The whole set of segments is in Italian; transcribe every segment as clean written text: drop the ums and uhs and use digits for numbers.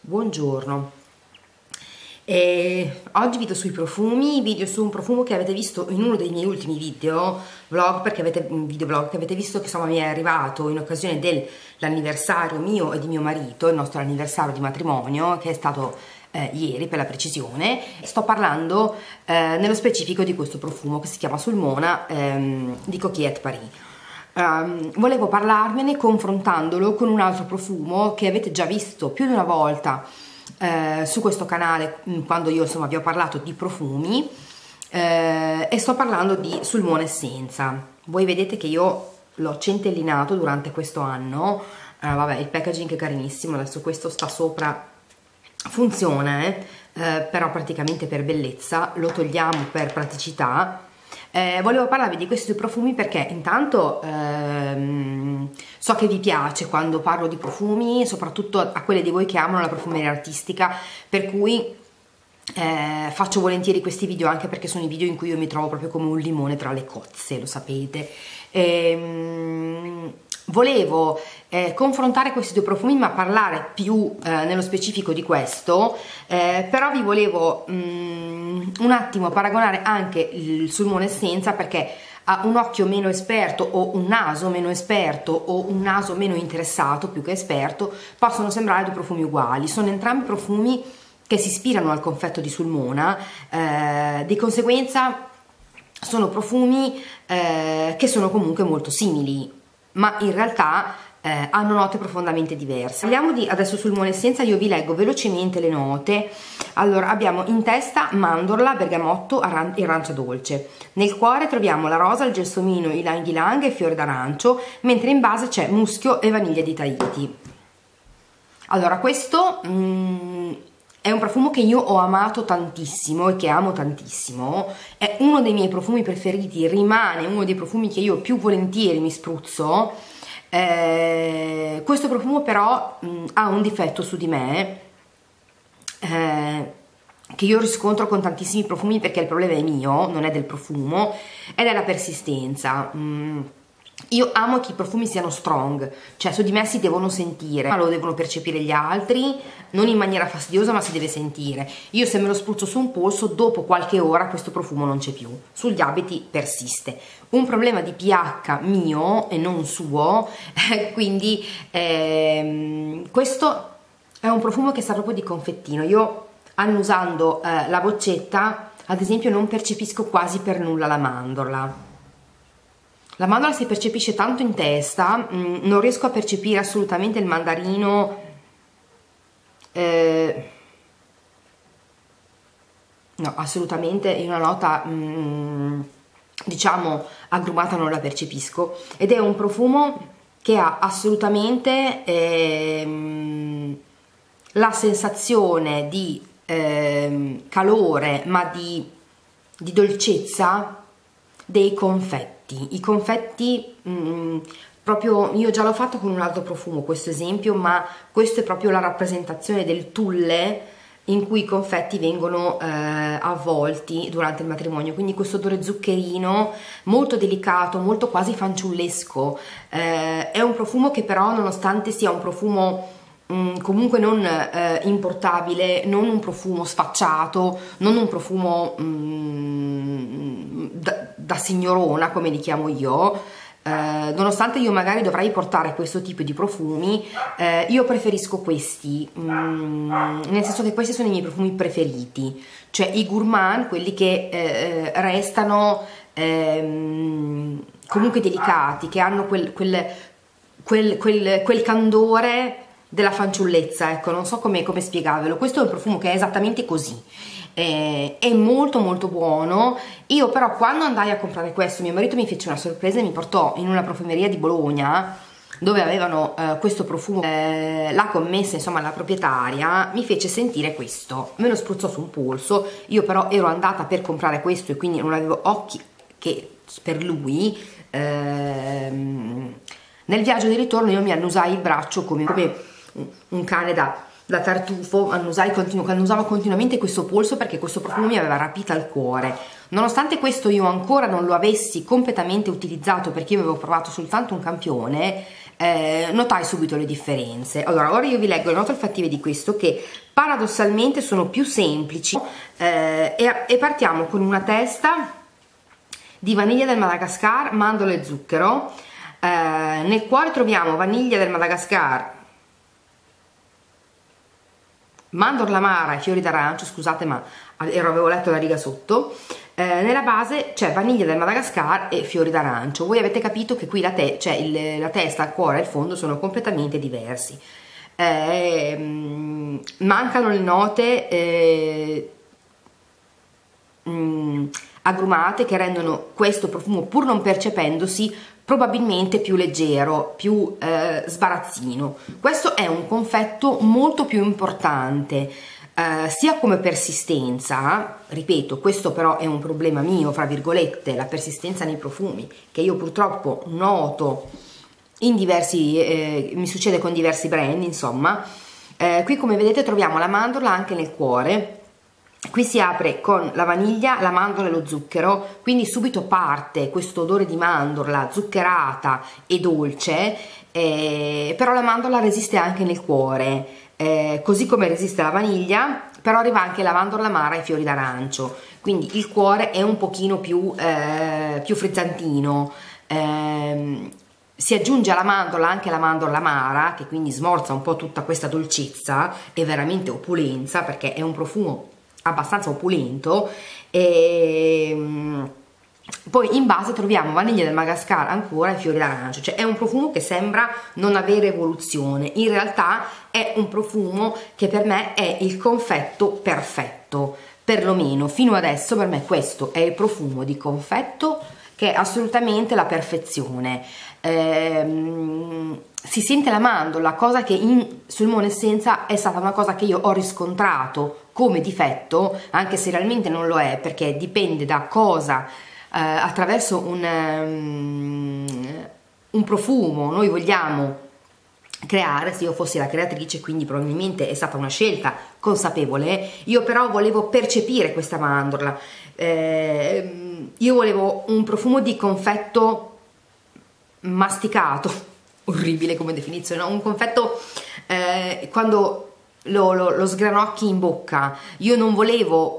Buongiorno. Oggi video sui profumi, video su un profumo che avete visto in uno dei miei ultimi videoblog, perché avete visto che insomma mi è arrivato in occasione dell'anniversario mio e di mio marito, il nostro anniversario di matrimonio, che è stato ieri per la precisione. Sto parlando nello specifico di questo profumo che si chiama Sulmona di Coquillette Paris. Volevo parlarvene confrontandolo con un altro profumo che avete già visto più di una volta su questo canale quando io insomma vi ho parlato di profumi, e sto parlando di Sulmona Essenza. Voi vedete che io l'ho centellinato durante questo anno. Vabbè, il packaging è carinissimo, adesso questo sta sopra, funziona però praticamente per bellezza, lo togliamo per praticità. Volevo parlarvi di questi due profumi perché intanto so che vi piace quando parlo di profumi, soprattutto a quelle di voi che amano la profumeria artistica, per cui faccio volentieri questi video, anche perché sono i video in cui io mi trovo proprio come un limone tra le cozze, lo sapete. Volevo confrontare questi due profumi, ma parlare più nello specifico di questo, però vi volevo un attimo paragonare anche il Sulmona Essenza, perché ha un occhio meno esperto o un naso meno esperto o un naso meno interessato più che esperto, possono sembrare due profumi uguali. Sono entrambi profumi che si ispirano al confetto di Sulmona, di conseguenza sono profumi che sono comunque molto simili, ma in realtà hanno note profondamente diverse. Parliamo di adesso Sulmona Essenza, io vi leggo velocemente le note. Allora, abbiamo in testa mandorla, bergamotto e arancia dolce. Nel cuore troviamo la rosa, il gelsomino, ylang ylang e fiore d'arancio, mentre in base c'è muschio e vaniglia di Tahiti. Allora, questo è un profumo che io ho amato tantissimo e che amo tantissimo, è uno dei miei profumi preferiti, rimane uno dei profumi che io più volentieri mi spruzzo. Questo profumo però ha un difetto su di me, che io riscontro con tantissimi profumi, perché il problema è mio, non è del profumo, ed è la persistenza. Io amo che i profumi siano strong, cioè su di me si devono sentire, ma lo devono percepire gli altri, non in maniera fastidiosa, ma si deve sentire. Io se me lo spruzzo su un polso, dopo qualche ora questo profumo non c'è più, sugli abiti persiste. Un problema di pH mio e non suo, quindi questo è un profumo che sa proprio di confettino. Io annusando la boccetta, ad esempio, non percepisco quasi per nulla la mandorla. La mandorla si percepisce tanto in testa, non riesco a percepire assolutamente il mandarino, no, assolutamente, in una nota diciamo agrumata non la percepisco, ed è un profumo che ha assolutamente la sensazione di calore, ma di dolcezza dei confetti. I confetti, proprio, io già l'ho fatto con un altro profumo questo esempio, ma questo è proprio la rappresentazione del tulle in cui i confetti vengono avvolti durante il matrimonio, quindi questo odore zuccherino molto delicato, molto quasi fanciullesco. È un profumo che però, nonostante sia un profumo comunque non importabile, non un profumo sfacciato, non un profumo da signorona come li chiamo io, nonostante io magari dovrei portare questo tipo di profumi, io preferisco questi, nel senso che questi sono i miei profumi preferiti, cioè i gourmand, quelli che restano comunque delicati, che hanno quel candore della fanciullezza, ecco, non so come spiegarvelo. Questo è un profumo che è esattamente così, è molto molto buono. Io però quando andai a comprare questo, mio marito mi fece una sorpresa e mi portò in una profumeria di Bologna dove avevano questo profumo, la commessa, insomma la proprietaria mi fece sentire questo, me lo spruzzò su un polso. Io però ero andata per comprare questo e quindi non avevo occhi che per lui. Nel viaggio di ritorno io mi annusai il braccio come un cane da tartufo, annusavo continuamente questo polso, perché questo profumo mi aveva rapita al cuore. Nonostante questo io ancora non lo avessi completamente utilizzato, perché io avevo provato soltanto un campione, notai subito le differenze. Allora, ora io vi leggo le note olfattive di questo, che paradossalmente sono più semplici, e partiamo con una testa di vaniglia del Madagascar, mandorla e zucchero. Nel cuore troviamo vaniglia del Madagascar, mandorla amara e fiori d'arancio, scusate ma avevo letto la riga sotto. Nella base c'è vaniglia del Madagascar e fiori d'arancio. Voi avete capito che qui la testa, il cuore e il fondo sono completamente diversi. Mancano le note agrumate che rendono questo profumo, pur non percependosi, probabilmente più leggero, più sbarazzino. Questo è un confetto molto più importante, sia come persistenza. Ripeto, questo però è un problema mio, fra virgolette, la persistenza nei profumi, che io purtroppo noto in diversi, mi succede con diversi brand, insomma. Qui come vedete troviamo la mandorla anche nel cuore. Qui si apre con la vaniglia, la mandorla e lo zucchero, quindi subito parte questo odore di mandorla zuccherata e dolce, però la mandorla resiste anche nel cuore, così come resiste la vaniglia, però arriva anche la mandorla amara e i fiori d'arancio, quindi il cuore è un pochino più frizzantino. Si aggiunge alla mandorla anche la mandorla amara, che quindi smorza un po' tutta questa dolcezza e veramente opulenza, perché è un profumo abbastanza opulento. E poi in base troviamo vaniglia del Madagascar ancora e fiori d'arancio, cioè è un profumo che sembra non avere evoluzione, in realtà è un profumo che per me è il confetto perfetto, perlomeno fino adesso per me questo è il profumo di confetto che è assolutamente la perfezione. Si sente la mandorla, cosa che sul Monessenza è stata una cosa che io ho riscontrato come difetto, anche se realmente non lo è, perché dipende da cosa attraverso un profumo noi vogliamo creare. Se io fossi la creatrice, quindi probabilmente è stata una scelta consapevole, io però volevo percepire questa mandorla, io volevo un profumo di confetto masticato, orribile come definizione, no? Un confetto quando lo sgranocchi in bocca. Io non volevo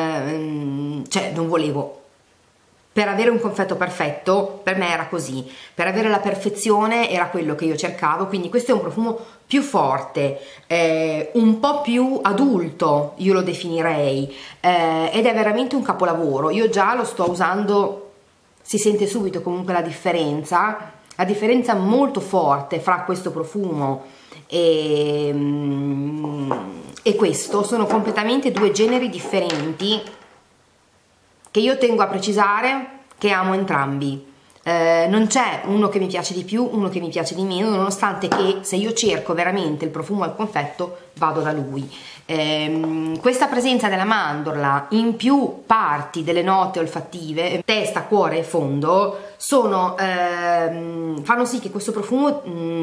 per avere un confetto perfetto, per me era così, per avere la perfezione era quello che io cercavo, quindi questo è un profumo più forte, un po' più adulto, io lo definirei, ed è veramente un capolavoro. Io già lo sto usando, si sente subito comunque la differenza molto forte fra questo profumo e questo. Sono completamente due generi differenti che io tengo a precisare che amo entrambi. Non c'è uno che mi piace di più, uno che mi piace di meno, nonostante che se io cerco veramente il profumo al confetto vado da lui. Questa presenza della mandorla in più parti delle note olfattive, testa, cuore e fondo, fanno sì che questo profumo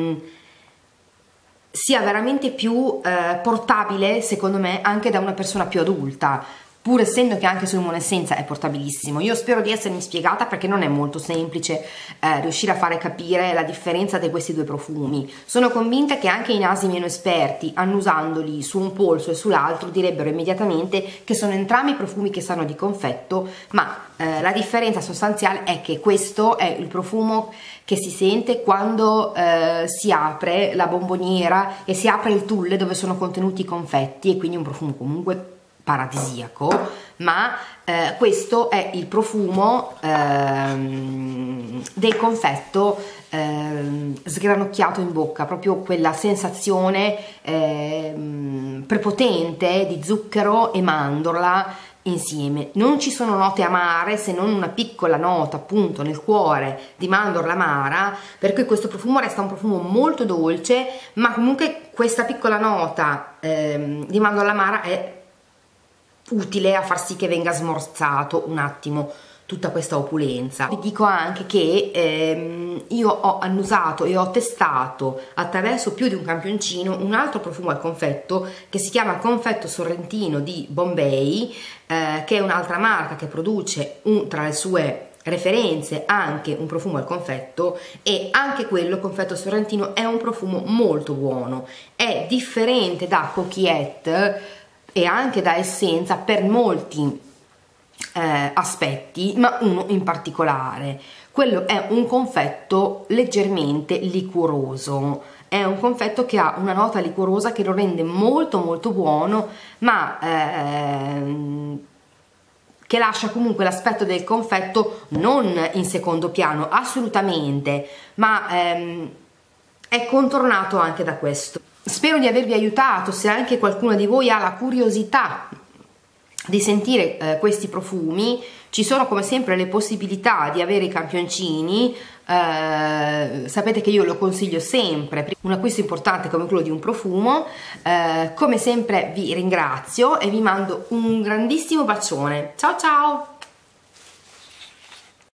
sia veramente più portabile, secondo me, anche da una persona più adulta, pur essendo che anche sul Monessenza è portabilissimo. Io spero di essermi spiegata, perché non è molto semplice riuscire a fare capire la differenza di questi due profumi. Sono convinta che anche i nasi meno esperti, annusandoli su un polso e sull'altro, direbbero immediatamente che sono entrambi profumi che sanno di confetto, ma la differenza sostanziale è che questo è il profumo che si sente quando si apre la bomboniera e si apre il tulle dove sono contenuti i confetti, e quindi un profumo comunque paradisiaco. Ma questo è il profumo del confetto sgranocchiato in bocca, proprio quella sensazione prepotente di zucchero e mandorla insieme. Non ci sono note amare, se non una piccola nota appunto nel cuore di mandorla amara, per cui questo profumo resta un profumo molto dolce, ma comunque questa piccola nota di mandorla amara è utile a far sì che venga smorzato un attimo tutta questa opulenza. Vi dico anche che io ho annusato e ho testato attraverso più di un campioncino un altro profumo al confetto che si chiama Confetto Sorrentino di Bombay, che è un'altra marca che produce tra le sue referenze anche un profumo al confetto, e anche quello confetto sorrentino è un profumo molto buono, è differente da coquillette e anche da essenza per molti aspetti, ma uno in particolare. Quello è un confetto leggermente liquoroso, è un confetto che ha una nota liquorosa che lo rende molto molto buono, ma che lascia comunque l'aspetto del confetto non in secondo piano, assolutamente, ma è contornato anche da questo. Spero di avervi aiutato. Se anche qualcuno di voi ha la curiosità di sentire questi profumi, ci sono come sempre le possibilità di avere i campioncini. Sapete che io lo consiglio sempre, un acquisto importante come quello di un profumo. Come sempre vi ringrazio e vi mando un grandissimo bacione. Ciao ciao!